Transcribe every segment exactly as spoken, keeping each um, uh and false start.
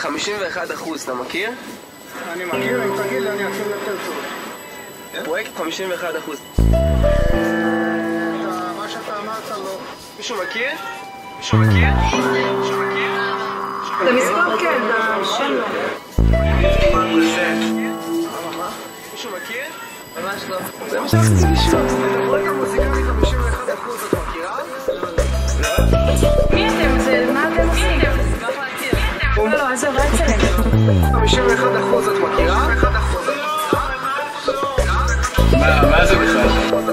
חמישים ואחד אחוז, אתה מכיר? אני מכיר, אם תגיד לי, אני אכיר יותר טוב. פרויקט חמישים ואחד אחוז. מה שאתה אמרת לא. מישהו מכיר? מישהו מכיר? מישהו מכיר? את המספר כן, השם לא. מישהו מכיר? ממש לא. זה מה שרציתי לשאול. את הפרויקט המוזיקלי חמישים ואחד אחוז את מכירה? מי אתם? זה מה אתם עושים? לא, לא, אז עובד צלם. חמישים ואחד אחוז את מכירה? מה זה בכלל?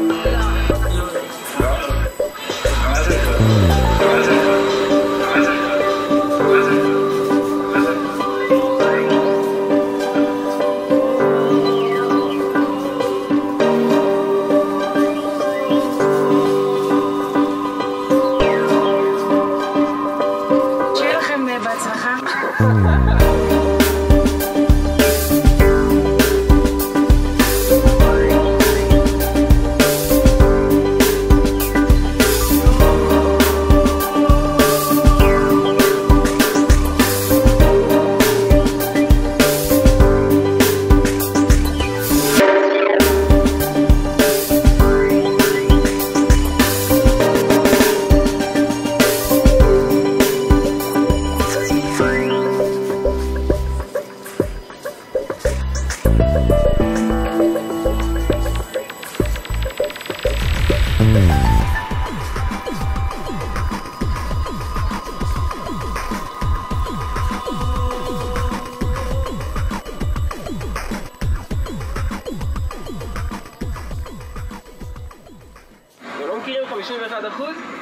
שיהיה לכם בהצלחה. אתם לא מכירים חמישים ואחד אחוז?